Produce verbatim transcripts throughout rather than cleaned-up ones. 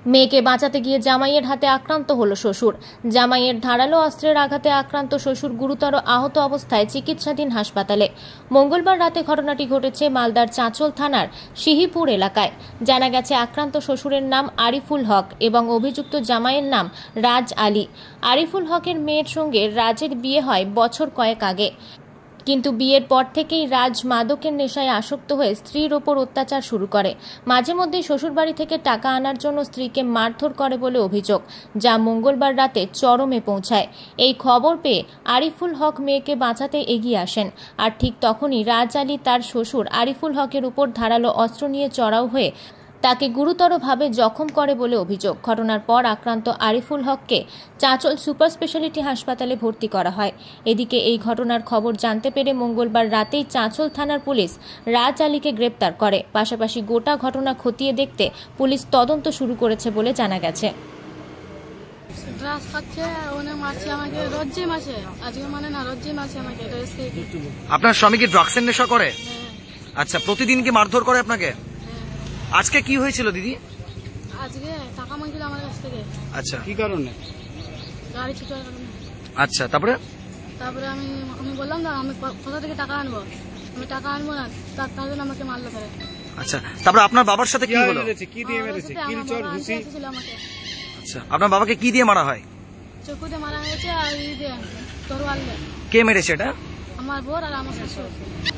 মেয়েকে বাঁচাতে গিয়ে জামাইয়ের হাতে আক্রান্ত হলো শ্বশুর। জামাইয়ের ধারালো অস্ত্রের আঘাতে আক্রান্ত শ্বশুর গুরুতর আহত অবস্থায় চিকিৎসাধীন হাসপাতালে। মঙ্গলবার রাতে ঘটনাটি ঘটেছে মালদার চাঁচল থানার সিহিপুর এলাকায়। জানা গেছে আক্রান্ত শ্বশুরের নাম আরিফুল হক এবং অভিযুক্ত জামাইয়ের নাম রাজ আলী। আরিফুল হকের মেয়ের সঙ্গে রাজের বিয়ে হয় বছর কয়েক আগে, কিন্তু বিয়ের পর থেকেই রাজ মাদকের নেশায় আসক্ত হয়ে স্ত্রীর ওপর অত্যাচার শুরু করে। মাঝে মধ্যে শ্বশুরবাড়ি থেকে টাকা আনার জন্য স্ত্রীকে মারধর করে বলে অভিযোগ, যা মঙ্গলবার রাতে চরমে পৌঁছায়। এই খবর পেয়ে আরিফুল হক মেয়েকে বাঁচাতে এগিয়ে আসেন, আর ঠিক তখনই রাজ আলী তার শ্বশুর আরিফুল হকের উপর ধারালো অস্ত্র নিয়ে চড়াও হয়ে তাকে গুরুতরভাবে জখম করে বলে অভিযোগ। ঘটনার পর আক্রান্ত আরিফুল হককে চাঁচল সুপার স্পেশালিটি হাসপাতালে ভর্তি করা হয়। এদিকে এই ঘটনার খবর জানতে পেরে মঙ্গলবার রাতেই চাঁচল থানার পুলিশ রাজ আলীকে গ্রেপ্তার করে। পাশাপাশি গোটা ঘটনা খতিয়ে দেখতে পুলিশ তদন্ত শুরু করেছে বলে জানা গেছে। আপনার স্বামী কি ড্রাগসের নেশা করে? আচ্ছা, প্রতিদিন কি মারধর করে আপনাকে? আজকে কি হয়েছিল দিদি? আজকে টাকা মাগছিল আমার কাছ থেকে। আচ্ছা, কি কারণে? গাড়ি ছুটার কারণে। আচ্ছা, তারপরে তারপরে আমি আমি বললাম না আমি কোথা থেকে টাকা আনবো, আমি টাকা আনবো না, তার জন্য আমাকে মারলো করে। আচ্ছা, তারপরে আপনার বাবার সাথে কি হলো? কি দিয়ে মেরেছে? কিল চর ঘুষি? আচ্ছা, আপনার বাবাকে কি দিয়ে মারা হয়? চাকু দিয়ে মারা হয়েছে আর ই দিয়ে তরোয়াল দিয়ে। কে মেরেছে এটা? আমার বোন আর আমার শ্বশুর।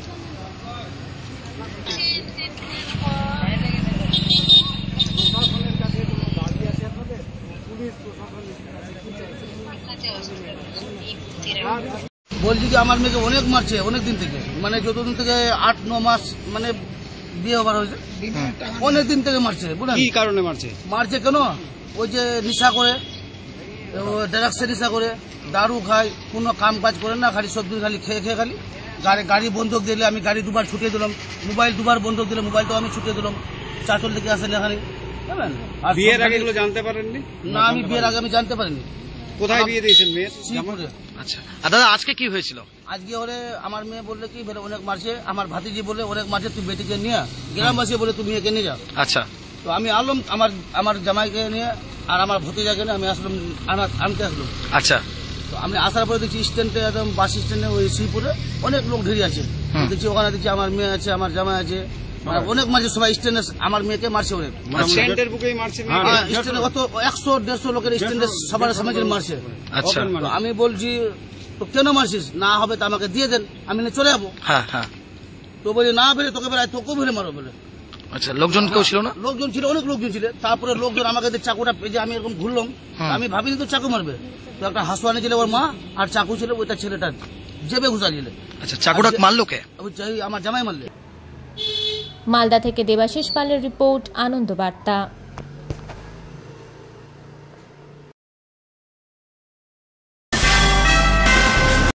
বলছি কি আমার মেয়েকে অনেক মারছে, অনেক দিন থেকে, মানে যতদিন থেকে আট ন মাস মানে বিয়ে হবার হয়েছে, অনেক দিন থেকে মারছে। কি কারণে মারছে? মারছে কেন? ওই যে নেশা করে, ড্রাগসের নেশা করে, দারু খায়, কোনো কাম কাজ করে না, খালি সব দিন খালি খেয়ে খেয়ে খালি গাড়ি গাড়ি বন্ধক দিলে আমি গাড়ি দুবার ছুটিয়ে দিলাম, মোবাইল দুবার বন্ধক দিলে মোবাইলটাও আমি ছুটিয়ে দিলাম। চাঁচল থেকে আসেন এখানে। বিয়ের আগে এগুলো জানতে পারেননি? না, আমি বিয়ের আগে আমি জানতে পারিনি। কোথায় বিয়ে দিয়েছেন মেয়ের? আচ্ছা, আর দাদা আজকে কি হয়েছিল? আজকে ওরে আমার মেয়ে বললে কি বেরে অনেক মারছে, আমার ভাতিজি বলে অনেক মারছে, তুই বেটিকে নিয়ে, গ্রামবাসী বলে তুই মেয়েকে নিয়ে যা। আচ্ছা, তো আমি আলম আমার আমার জামাইকে নিয়ে আর আমার ভতিজাকে নিয়ে আমি আসলাম, আনতে আসলাম। আচ্ছা, তো আমি আসার পরে দেখছি স্ট্যান্ডে একদম বাস স্ট্যান্ডে ওই শ্রীপুরে অনেক লোক ঢেরে আছে। দেখছি ওখানে দেখছি আমার মেয়ে আছে, আমার জামাই আছে, অনেক মারছে সবাই। স্ট্যান্ডে আমার মেয়েকে মারছে অনেক, স্ট্যান্ডের বুকেই মারছে। স্ট্যান্ডে কত একশো দেড়শো লোকের স্ট্যান্ডে সবার সামনে মারছে। আচ্ছা, আমি বলছি তো কেন মারছিস? না হবে তো আমাকে দিয়ে দেন, আমি চলে যাবো। হ্যাঁ হ্যাঁ। তো বলি না বেরে তোকে বেড়ায় তোকে বেরে মারো বলে। আচ্ছা, লোকজন কেউ ছিল না? লোকজন ছিল, অনেক লোকজন ছিল। তারপরে লোকজন আমাকে চাকুটা পেয়ে আমি এরকম ঘুরলাম, আমি ভাবিনি তো চাকু মারবে। তো একটা হাসুয়ানি ছিল ওর মা, আর চাকু ছিল ওইটা ছেলেটা জেবে ঘুষা দিলে। আচ্ছা, চাকুটা মারলো কে? আমার জামাই মারলে। মালদা থেকে দেবাশিস পালের রিপোর্ট, আনন্দ বার্তা।